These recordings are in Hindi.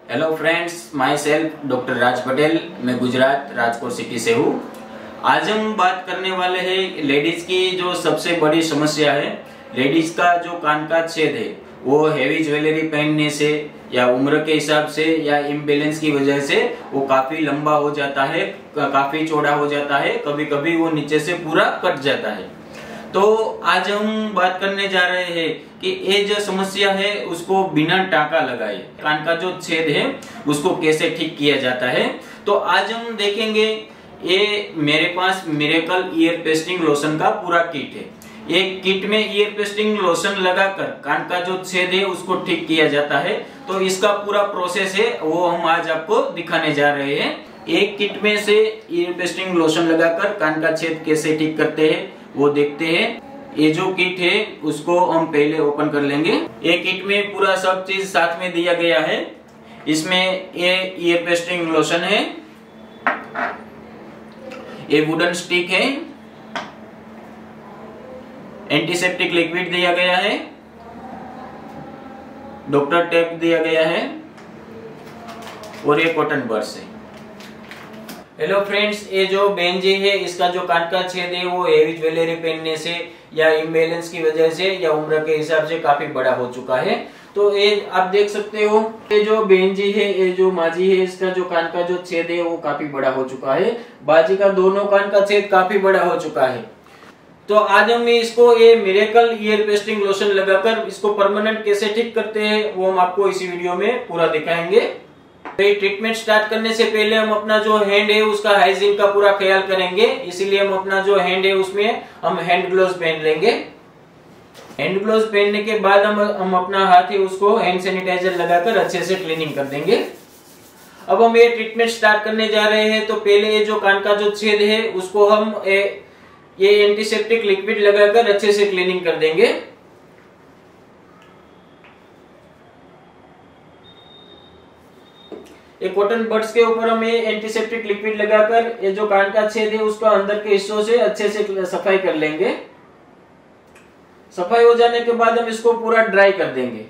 Hello friends, myself doctor Raj Patel. मैं गुजरात राजकोट सिटी से हूँ। आज हम बात करने वाले हैं लेडीज की जो सबसे बड़ी समस्या है। लेडीज का जो कान का छेद है वो हेवी ज्वेलरी पहनने से या उम्र के हिसाब से या इम्बैलेंस की वजह से वो काफी लंबा हो जाता है, काफी चौड़ा हो जाता है, कभी कभी वो नीचे से पूरा कट जाता है। तो आज हम बात करने जा रहे हैं कि ये जो समस्या है उसको बिना टाका लगाए कान का जो छेद है उसको कैसे ठीक किया जाता है। तो आज हम देखेंगे, ये मेरे पास मिरेकल ईयर पेस्टिंग लोशन का पूरा किट है। एक किट में ईयर पेस्टिंग लोशन लगाकर कान का जो छेद है उसको ठीक किया जाता है। तो इसका पूरा प्रोसेस है वो हम आज आपको दिखाने जा रहे हैं। एक किट में से ईयर पेस्टिंग लोशन लगाकर कान का छेद कैसे ठीक करते हैं वो देखते हैं। ये जो किट है उसको हम पहले ओपन कर लेंगे। ये किट में पूरा सब चीज साथ में दिया गया है। इसमें ये ईयर पेस्टिंग लोशन है, ये वुडन स्टिक है, एंटीसेप्टिक लिक्विड दिया गया है, डॉक्टर टेप दिया गया है और ये कॉटन बड्स है। हेलो फ्रेंड्स, ये जो बेंजी है इसका जो कान का छेद है वो हेवी ज्वेलरी पहनने से या इम्बैलेंस की वजह से या उम्र के हिसाब से काफी बड़ा हो चुका है। तो ये आप देख सकते हो, ये जो बेंजी है, ये जो माजी है, इसका जो कान का जो छेद है वो काफी बड़ा हो चुका है। बाजी का दोनों कान का छेद काफी बड़ा हो चुका है। तो आज हम इसको ये मिरेकल ईयर पेस्टिंग लोशन लगाकर इसको परमानेंट कैसे ठीक करते हैं वो हम आपको इसी वीडियो में पूरा दिखाएंगे। ट्रीटमेंट स्टार्ट करने से पहले हम अपना जो हैंड है उसका हाइजीन का पूरा ख्याल करेंगे, इसीलिए हम अपना जो हैंड है उसमें हम हैंड ग्लोव्स पहन लेंगे। हैंड ग्लोव्स पहनने के बाद हम अपना हाथ है उसको हैंड सैनिटाइजर लगाकर अच्छे से क्लीनिंग कर देंगे। अब हम ये ट्रीटमेंट स्टार्ट करने जा रहे हैं। तो पहले ये जो कान का जो छेद है उसको हम ये एंटीसेप्टिक लिक्विड लगाकर अच्छे से क्लीनिंग कर देंगे। ये कॉटन बड्स के ऊपर हम ये एंटीसेप्टिक लिक्विड लगाकर ये जो कान का छेद है उसको अंदर के हिस्सों से अच्छे से सफाई कर लेंगे। सफाई हो जाने के बाद हम इसको पूरा ड्राई कर देंगे।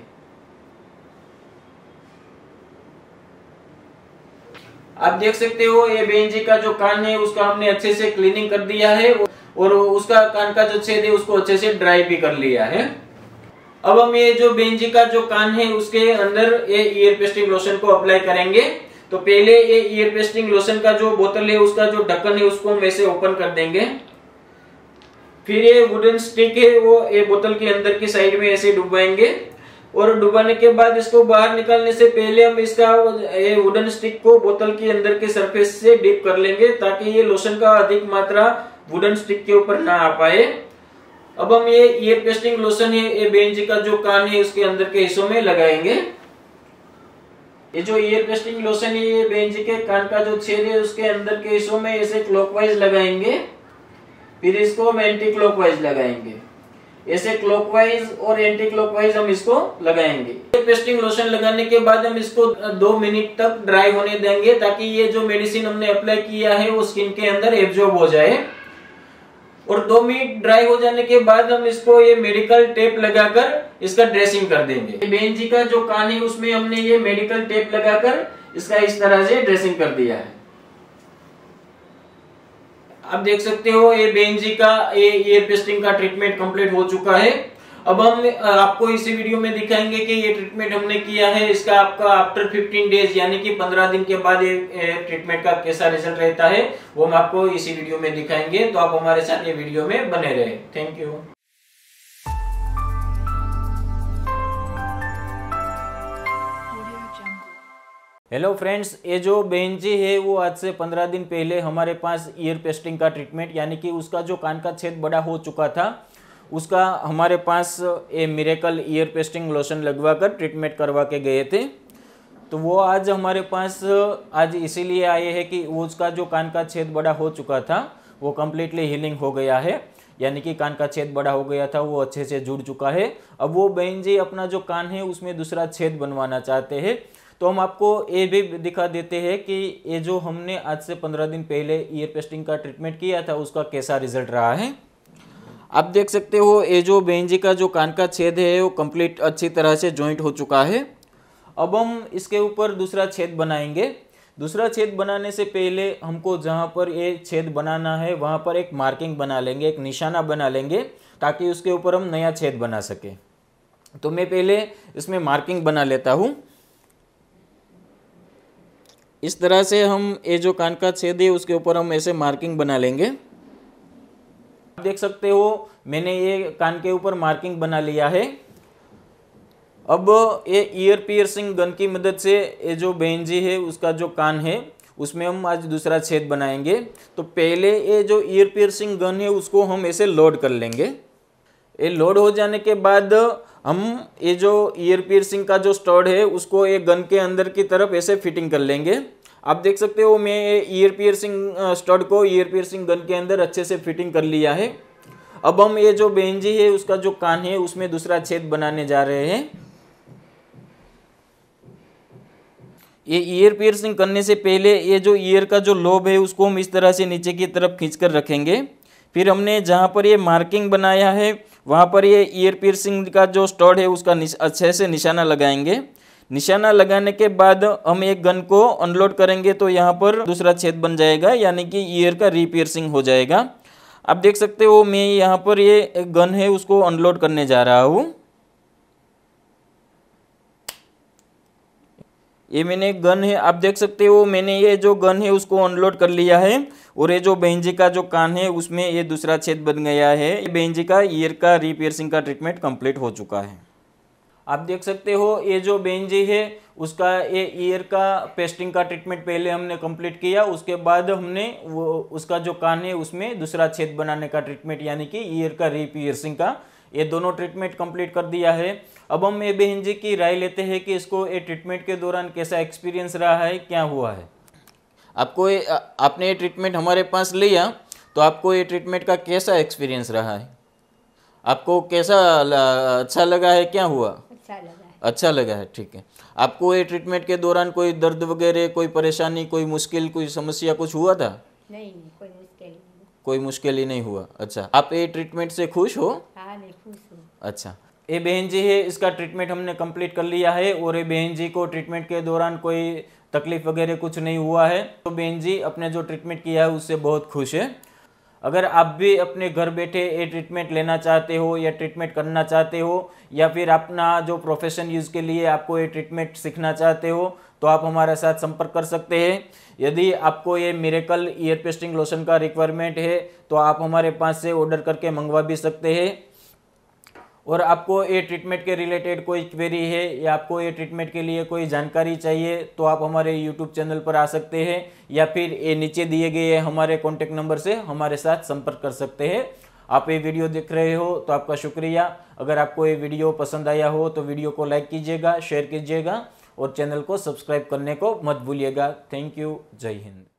आप देख सकते हो ये बेंजी का जो कान है उसका हमने अच्छे से क्लीनिंग कर दिया है और उसका कान का जो छेद है उसको अच्छे से ड्राई भी कर लिया है। अब हम ये जो बेंजी का जो कान है उसके अंदर ये ईयर पेस्टिंग लोशन को अप्लाई करेंगे। तो पहले ये ईयर पेस्टिंग लोशन का जो बोतल है उसका जो ढक्कन है उसको हम वैसे ओपन कर देंगे। फिर ये वुडन स्टिक है वो ये बोतल के अंदर की साइड में ऐसे डुबाएंगे और डुबाने के बाद इसको बाहर निकालने से पहले हम इसका ये वुडन स्टिक को बोतल के अंदर के सरफेस से डिप कर लेंगे ताकि ये लोशन का अधिक मात्रा वुडन स्टिक के ऊपर ना आ पाए। अब हम ये ईयर पेस्टिंग लोशन है ये बेंजी का जो कान है उसके अंदर के हिस्सों में लगाएंगे। ये जो ईयर पेस्टिंग लोशन है ये बेंजी के कान का जो छेद है उसके अंदर के हिस्सों में ऐसे क्लॉकवाइज लगाएंगे, फिर इसको हम एंटी क्लॉकवाइज लगाएंगे। ऐसे क्लॉकवाइज और एंटी क्लॉकवाइज हम इसको लगाएंगे। ईयर पेस्टिंग लोशन लगाने के बाद हम इसको 2 मिनट तक ड्राई होने देंगे ताकि ये जो मेडिसिन हमने अप्लाई किया है वो स्किन के अंदर एब्जॉर्ब हो जाए। और 2 मिनट ड्राई हो जाने के बाद हम इसको ये मेडिकल टेप लगाकर इसका ड्रेसिंग कर देंगे। बेंजी का जो कान है उसमें हमने ये मेडिकल टेप लगाकर इसका इस तरह से ड्रेसिंग कर दिया है। आप देख सकते हो ये बेंजी का ये ईयर पेस्टिंग का ट्रीटमेंट कंप्लीट हो चुका है। अब हम आपको इसी वीडियो में दिखाएंगे कि ये ट्रीटमेंट हमने किया है इसका आपका आफ्टर 15 डेज यानी कि 15 दिन के बाद ये ट्रीटमेंट का कैसा रिजल्ट रहता है वो हम आपको इसी वीडियो में दिखाएंगे। तो आप हमारे साथ ये वीडियो में बने रहे। Thank you. हेलो फ्रेंड्स, ये जो बेंजी है वो आज से 15 दिन पहले हमारे पास ईयर पेस्टिंग का ट्रीटमेंट यानी कि उसका जो कान का छेद बड़ा हो चुका था उसका हमारे पास ये मिरेकल ईयर पेस्टिंग लोशन लगवा कर ट्रीटमेंट करवा के गए थे। तो वो आज हमारे पास आज इसीलिए आए हैं कि उसका जो कान का छेद बड़ा हो चुका था वो कम्प्लीटली हीलिंग हो गया है, यानी कि कान का छेद बड़ा हो गया था वो अच्छे से जुड़ चुका है। अब वो बहन जी अपना जो कान है उसमें दूसरा छेद बनवाना चाहते हैं। तो हम आपको ये भी दिखा देते हैं कि ये जो हमने आज से 15 दिन पहले ईयर पेस्टिंग का ट्रीटमेंट किया था उसका कैसा रिजल्ट रहा है। आप देख सकते हो ये जो बेंजी का जो कान का छेद है वो कंप्लीट अच्छी तरह से जॉइंट हो चुका है। अब हम इसके ऊपर दूसरा छेद बनाएंगे। दूसरा छेद बनाने से पहले हमको जहाँ पर ये छेद बनाना है वहाँ पर एक मार्किंग बना लेंगे, एक निशाना बना लेंगे, ताकि उसके ऊपर हम नया छेद बना सके। तो मैं पहले इसमें मार्किंग बना लेता हूँ। इस तरह से हम ये जो कान का छेद है उसके ऊपर हम ऐसे मार्किंग बना लेंगे। आप देख सकते हो मैंने ये कान के ऊपर मार्किंग बना लिया है। अब ये ईयर पियर्सिंग गन की मदद से ये जो बहन जी है उसका जो कान है उसमें हम आज दूसरा छेद बनाएंगे। तो पहले ये जो ईयर पियर्सिंग गन है उसको हम ऐसे लोड कर लेंगे। ये लोड हो जाने के बाद हम ये जो ईयर पियर्सिंग का जो स्टड है उसको ये गन के अंदर की तरफ ऐसे फिटिंग कर लेंगे। आप देख सकते हो मैं ये ईयर पियर्सिंग स्टड को ईयर पियर्सिंग गन के अंदर अच्छे से फिटिंग कर लिया है। अब हम ये जो बहन जी है उसका जो कान है उसमें दूसरा छेद बनाने जा रहे हैं। ये ईयर पियर्सिंग करने से पहले ये जो ईयर का जो लोब है उसको हम इस तरह से नीचे की तरफ खींचकर रखेंगे। फिर हमने जहाँ पर ये मार्किंग बनाया है वहाँ पर ये ईयर पियर्सिंग का जो स्टड है उसका अच्छे से निशाना लगाएंगे। निशाना लगाने के बाद हम एक गन को अनलोड करेंगे तो यहाँ पर दूसरा छेद बन जाएगा, यानी कि ईयर का रीपियर्सिंग हो जाएगा। आप देख सकते हो मैं यहाँ पर ये गन है उसको अनलोड करने जा रहा हूँ। ये मैंने गन है, आप देख सकते हो मैंने ये जो गन है उसको अनलोड कर लिया है और ये जो बहन जी का जो कान है उसमें ये दूसरा छेद बन गया है। बहन जी का ईयर का रीपियर्सिंग का ट्रीटमेंट कंप्लीट हो चुका है। आप देख सकते हो ये जो बहन जी है उसका ये ईयर का पेस्टिंग का ट्रीटमेंट पहले हमने कंप्लीट किया, उसके बाद हमने वो उसका जो कान है उसमें दूसरा छेद बनाने का ट्रीटमेंट यानी कि ईयर का रीपियर्सिंग का, ये दोनों ट्रीटमेंट कंप्लीट कर दिया है। अब हम ये बहन जी की राय लेते हैं कि इसको ये ट्रीटमेंट के दौरान कैसा एक्सपीरियंस रहा है, क्या हुआ है। आपने ये ट्रीटमेंट हमारे पास लिया तो आपको ये ट्रीटमेंट का कैसा एक्सपीरियंस रहा है, आपको कैसा अच्छा लगा है, क्या हुआ? अच्छा लगा है। अच्छा लगा है, ठीक है। आपको ये ट्रीटमेंट के दौरान कोई दर्द वगैरह, कोई परेशानी, कोई मुश्किल, कोई समस्या कुछ हुआ था? नहीं, कोई मुश्किल नहीं। कोई मुश्किल ही नहीं हुआ। अच्छा, आप ये ट्रीटमेंट से खुश हो? हाँ, मैं खुश हूँ। अच्छा, ये बहन जी है इसका ट्रीटमेंट हमने कंप्लीट कर लिया है और ये बहन जी को ट्रीटमेंट के दौरान कोई तकलीफ वगैरह कुछ नहीं हुआ है। तो बहन जी अपने जो ट्रीटमेंट किया है उससे बहुत खुश है। अगर आप भी अपने घर बैठे ये ट्रीटमेंट लेना चाहते हो या ट्रीटमेंट करना चाहते हो या फिर अपना जो प्रोफेशन यूज़ के लिए आपको ये ट्रीटमेंट सीखना चाहते हो तो आप हमारे साथ संपर्क कर सकते हैं। यदि आपको ये मिरेकल ईयर पेस्टिंग लोशन का रिक्वायरमेंट है तो आप हमारे पास से ऑर्डर करके मंगवा भी सकते हैं। और आपको ये ट्रीटमेंट के रिलेटेड कोई क्वेरी है या आपको ये ट्रीटमेंट के लिए कोई जानकारी चाहिए तो आप हमारे यूट्यूब चैनल पर आ सकते हैं या फिर ये नीचे दिए गए हमारे कॉन्टेक्ट नंबर से हमारे साथ संपर्क कर सकते हैं। आप ये वीडियो देख रहे हो तो आपका शुक्रिया। अगर आपको ये वीडियो पसंद आया हो तो वीडियो को लाइक कीजिएगा, शेयर कीजिएगा और चैनल को सब्सक्राइब करने को मत भूलिएगा। Thank you. जय हिंद।